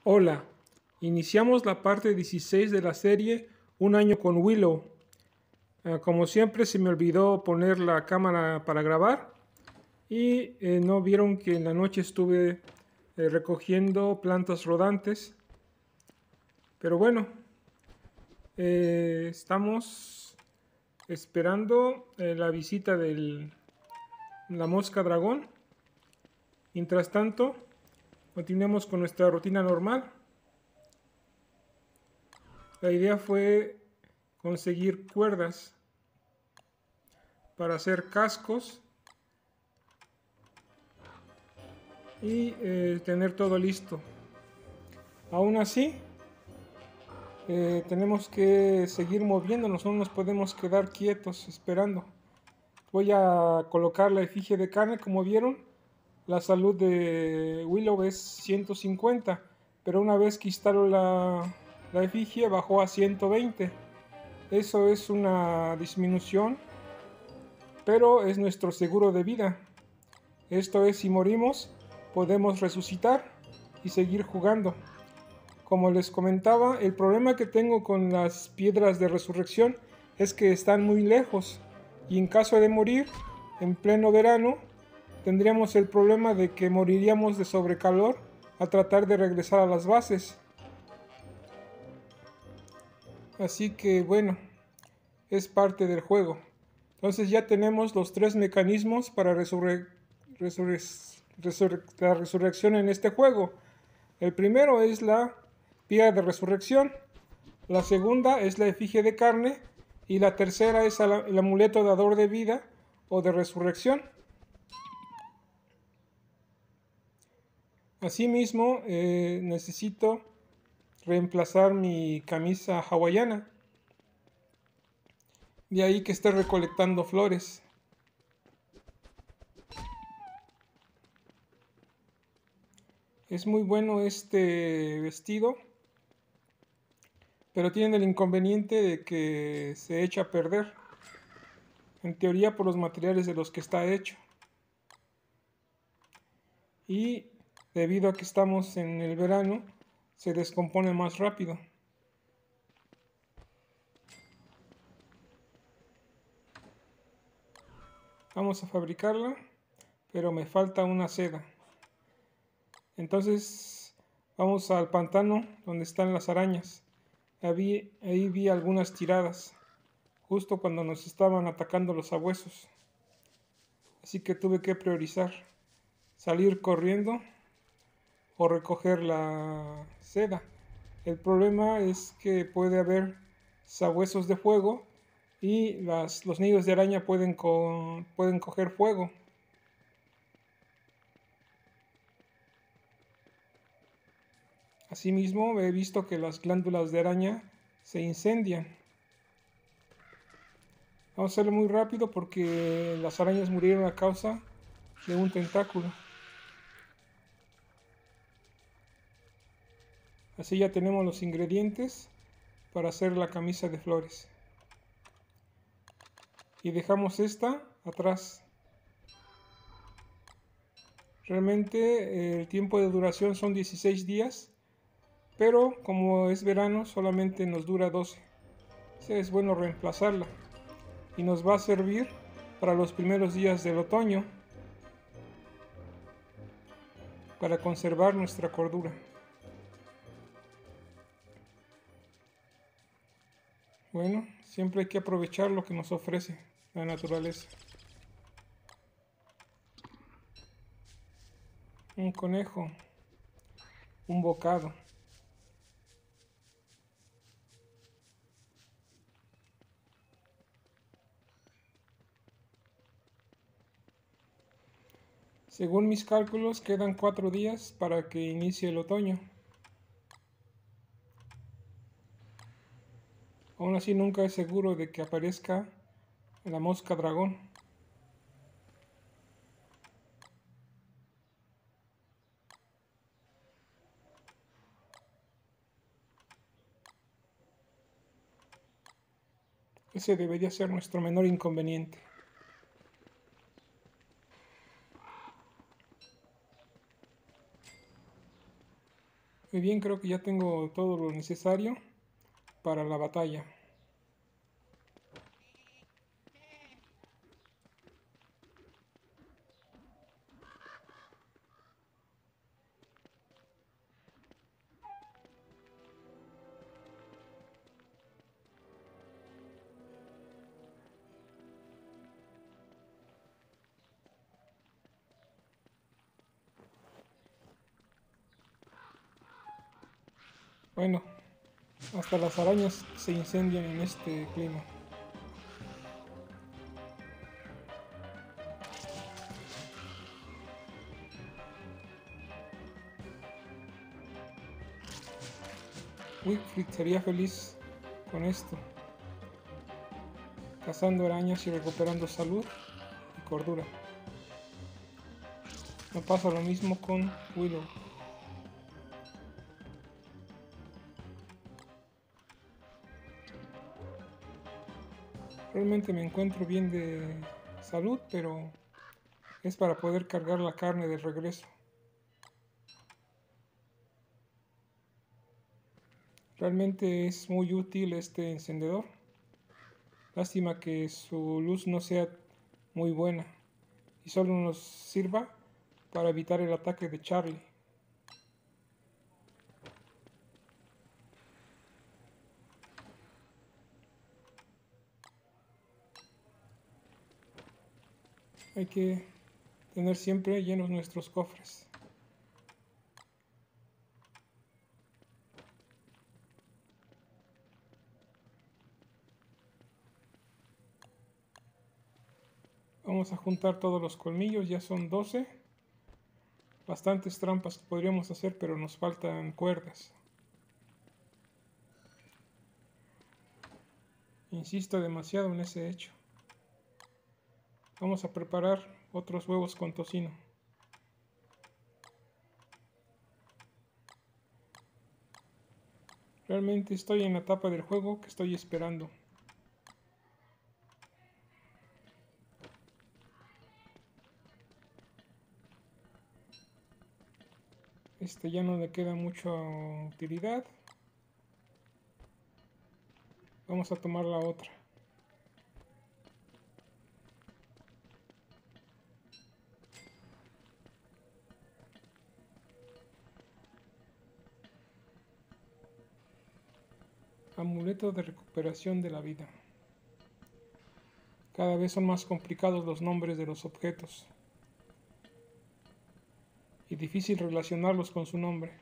Hola, iniciamos la parte 16 de la serie Un año con Willow. Como siempre se me olvidó poner la cámara para grabar y no vieron que en la noche estuve recogiendo plantas rodantes. Pero bueno, estamos esperando la visita de la mosca dragón. Mientras tanto, continuemos con nuestra rutina normal. La idea fue conseguir cuerdas para hacer cascos y tener todo listo. Aún así, tenemos que seguir moviéndonos, no nos podemos quedar quietos esperando. Voy a colocar la efigie de carne, como vieron. La salud de Willow es 150, pero una vez que instalo la efigie bajó a 120. Eso es una disminución, pero es nuestro seguro de vida. Esto es, si morimos, podemos resucitar y seguir jugando. Como les comentaba, el problema que tengo con las piedras de resurrección es que están muy lejos, y en caso de morir en pleno verano, tendríamos el problema de que moriríamos de sobrecalor al tratar de regresar a las bases. Así que bueno, es parte del juego. Entonces ya tenemos los tres mecanismos para la resurrección en este juego. El primero es la piedra de resurrección, la segunda es la efigie de carne y la tercera es el amuleto dador de vida o de resurrección. Asimismo, necesito reemplazar mi camisa hawaiana. De ahí que esté recolectando flores. Es muy bueno este vestido, pero tiene el inconveniente de que se echa a perder, en teoría por los materiales de los que está hecho. Y debido a que estamos en el verano, se descompone más rápido. Vamos a fabricarla, pero me falta una seda. Entonces vamos al pantano donde están las arañas. Ahí vi algunas tiradas, justo cuando nos estaban atacando los sabuesos. Así que tuve que priorizar, salir corriendo o recoger la seda. El problema es que puede haber sabuesos de fuego y los nidos de araña pueden coger fuego. Asimismo, he visto que las glándulas de araña se incendian. Vamos a hacerlo muy rápido porque las arañas murieron a causa de un tentáculo. Así ya tenemos los ingredientes para hacer la camisa de flores. Y dejamos esta atrás. Realmente el tiempo de duración son 16 días, pero como es verano solamente nos dura 12. Entonces es bueno reemplazarla y nos va a servir para los primeros días del otoño para conservar nuestra cordura. Bueno, siempre hay que aprovechar lo que nos ofrece la naturaleza. Un conejo, un bocado. Según mis cálculos, quedan 4 días para que inicie el otoño. Aún así nunca es seguro de que aparezca la mosca dragón. Ese debería ser nuestro menor inconveniente. Muy bien, creo que ya tengo todo lo necesario para la batalla. Bueno, hasta las arañas se incendian en este clima. Wigfrid sería feliz con esto, cazando arañas y recuperando salud y cordura. No pasa lo mismo con Willow. Realmente me encuentro bien de salud, pero es para poder cargar la carne de regreso. Realmente es muy útil este encendedor. Lástima que su luz no sea muy buena y solo nos sirva para evitar el ataque de Charlie. Hay que tener siempre llenos nuestros cofres. Vamos a juntar todos los colmillos, ya son 12. Bastantes trampas que podríamos hacer, pero nos faltan cuerdas. Insisto demasiado en ese hecho. Vamos a preparar otros huevos con tocino. Realmente estoy en la etapa del juego que estoy esperando. Ya no le queda mucha utilidad. Vamos a tomar la otra. Amuleto de recuperación de la vida. Cada vez son más complicados los nombres de los objetos y difícil relacionarlos con su nombre.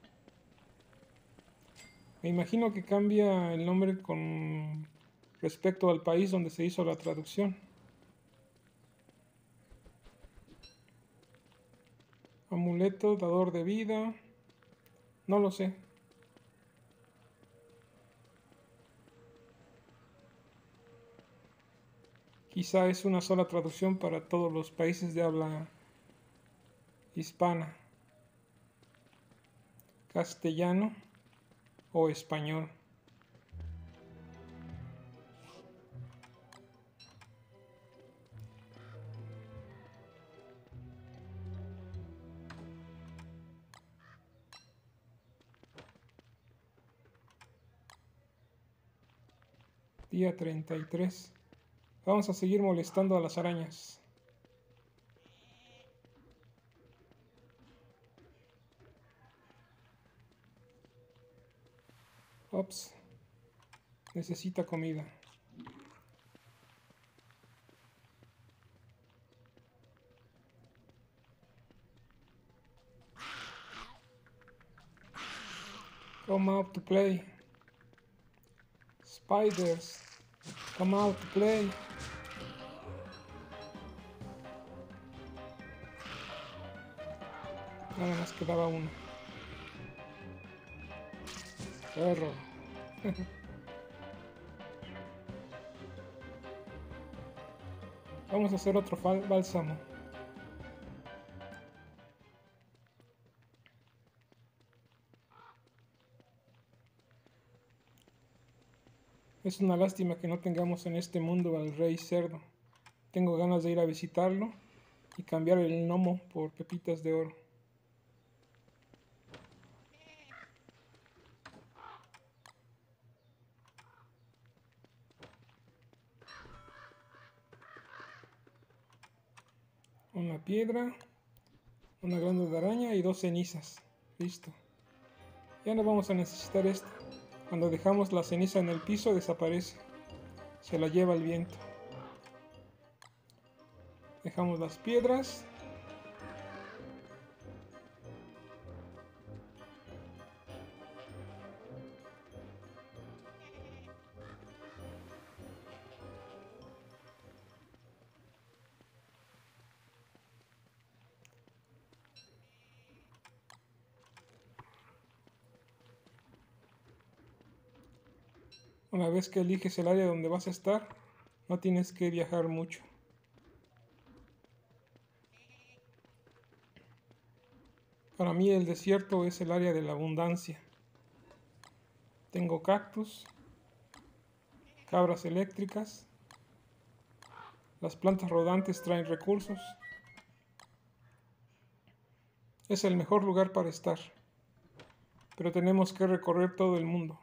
Me imagino que cambia el nombre con respecto al país donde se hizo la traducción. Amuleto, dador de vida. No lo sé. Quizá es una sola traducción para todos los países de habla hispana, castellano o español. Día 33. Vamos a seguir molestando a las arañas. Ops. Necesita comida. Come out to play. Spiders. Come out to play. Nada más quedaba uno. Perro. Vamos a hacer otro bálsamo. Es una lástima que no tengamos en este mundo al rey cerdo. Tengo ganas de ir a visitarlo y cambiar el gnomo por pepitas de oro. Una piedra, una grande de araña y 2 cenizas. Listo. Ya no vamos a necesitar esto. Cuando dejamos la ceniza en el piso desaparece. Se la lleva el viento. Dejamos las piedras. Una vez que eliges el área donde vas a estar, no tienes que viajar mucho. Para mí el desierto es el área de la abundancia. Tengo cactus, cabras eléctricas, las plantas rodantes traen recursos. Es el mejor lugar para estar, pero tenemos que recorrer todo el mundo.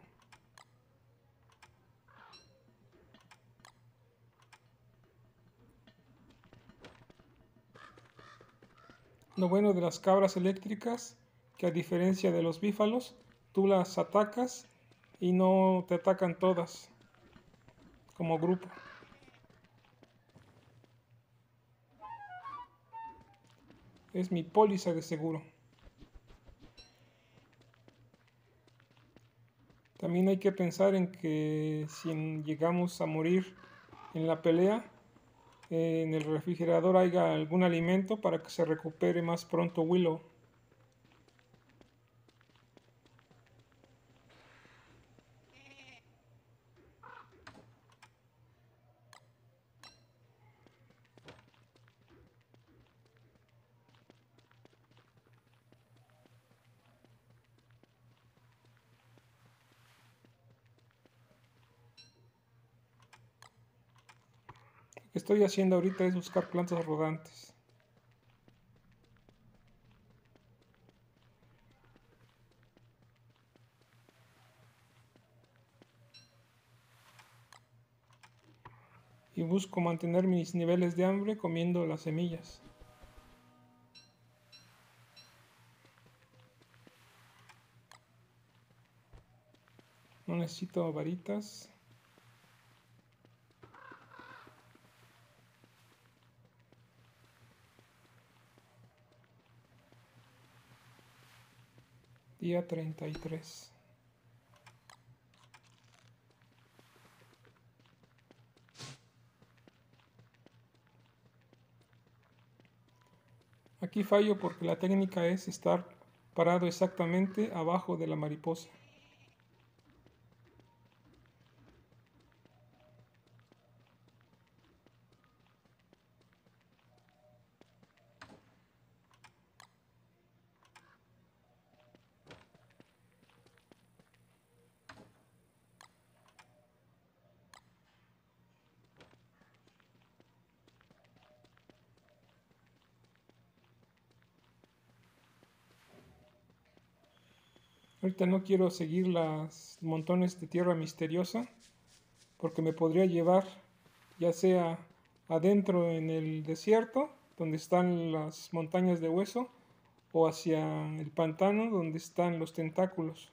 Lo bueno de las cabras eléctricas, que a diferencia de los bífalos, tú las atacas y no te atacan todas como grupo. Es mi póliza de seguro. También hay que pensar en que si llegamos a morir en la pelea, en el refrigerador haya algún alimento para que se recupere más pronto Willow. Lo que estoy haciendo ahorita es buscar plantas rodantes. Y busco mantener mis niveles de hambre comiendo las semillas. No necesito varitas. Día 33. Aquí fallo porque la técnica es estar parado exactamente abajo de la mariposa. Ahorita no quiero seguir las montones de tierra misteriosa porque me podría llevar ya sea adentro en el desierto donde están las montañas de hueso o hacia el pantano donde están los tentáculos.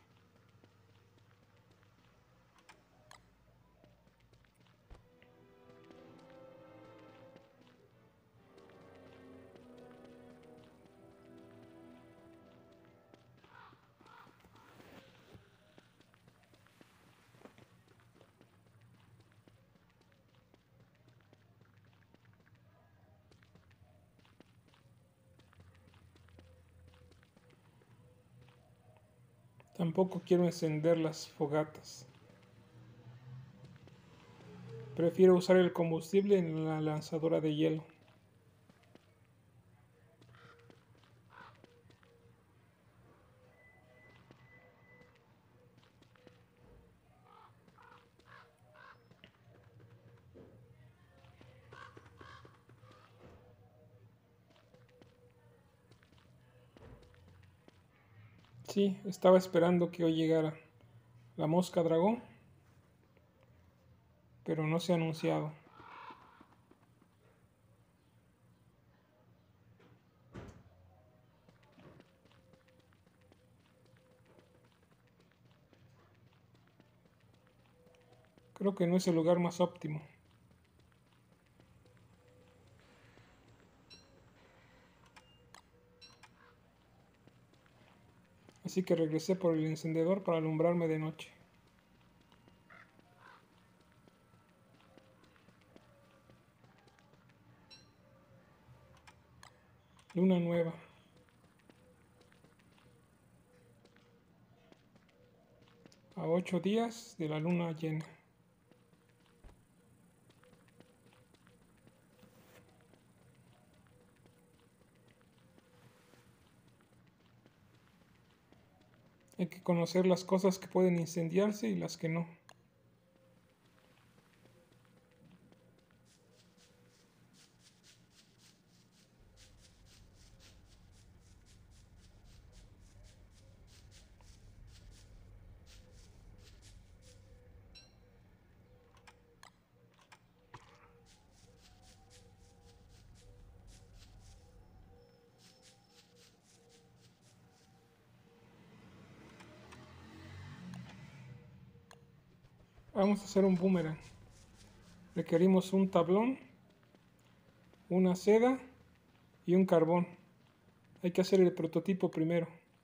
Tampoco quiero encender las fogatas. Prefiero usar el combustible en la lanzadora de hielo. Sí, estaba esperando que hoy llegara la mosca dragón, pero no se ha anunciado. Creo que no es el lugar más óptimo. Así que regresé por el encendedor para alumbrarme de noche. Luna nueva. A 8 días de la luna llena. Hay que conocer las cosas que pueden incendiarse y las que no. Vamos a hacer un boomerang. Requerimos un tablón, una seda y un carbón. Hay que hacer el prototipo primero.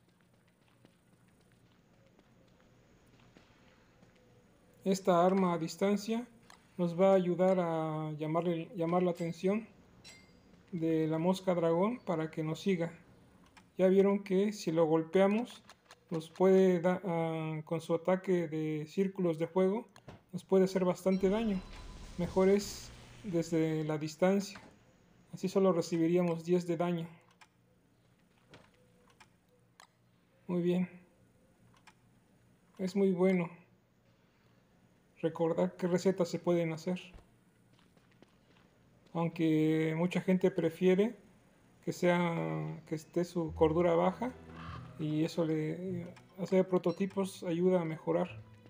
Esta arma a distancia nos va a ayudar a llamar la atención de la mosca dragón para que nos siga. Ya vieron que si lo golpeamos nos puede dar con su ataque de círculos de fuego, nos puede hacer bastante daño. Mejor es desde la distancia, así solo recibiríamos 10 de daño. Muy bien, es muy bueno recordar qué recetas se pueden hacer, aunque mucha gente prefiere que esté su cordura baja, y eso le hacer prototipos ayuda a mejorar.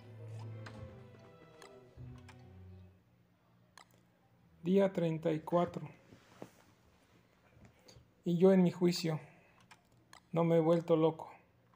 Día 34. Y yo en mi juicio no me he vuelto loco.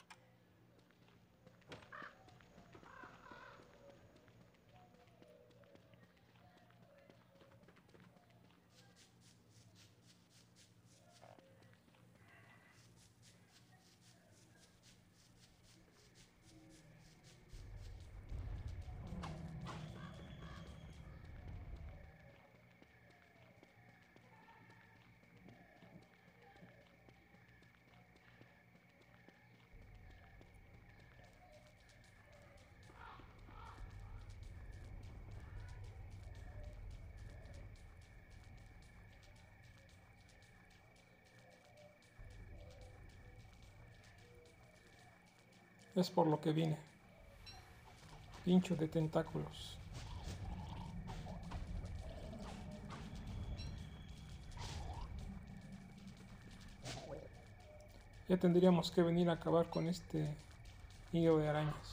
Es por lo que vine. Pincho de tentáculos. Ya tendríamos que venir a acabar con este nido de arañas.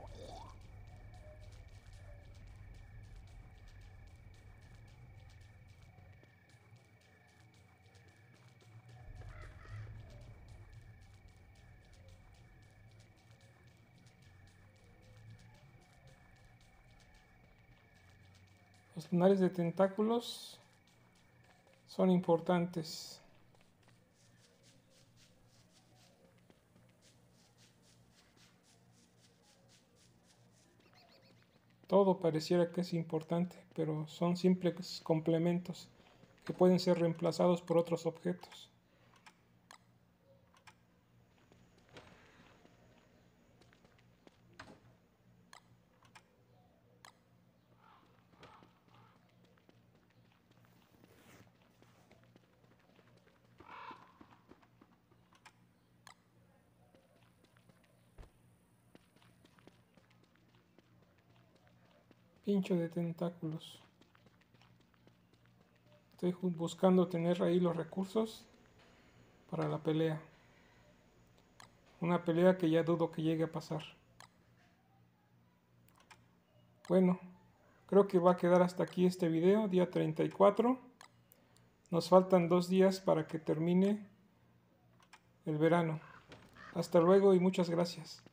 Los lunares de tentáculos son importantes. Todo pareciera que es importante, pero son simples complementos que pueden ser reemplazados por otros objetos. Pincho de tentáculos. Estoy buscando tener ahí los recursos para la pelea. Una pelea que ya dudo que llegue a pasar. Bueno, creo que va a quedar hasta aquí este video, día 34. Nos faltan 2 días para que termine el verano. Hasta luego y muchas gracias.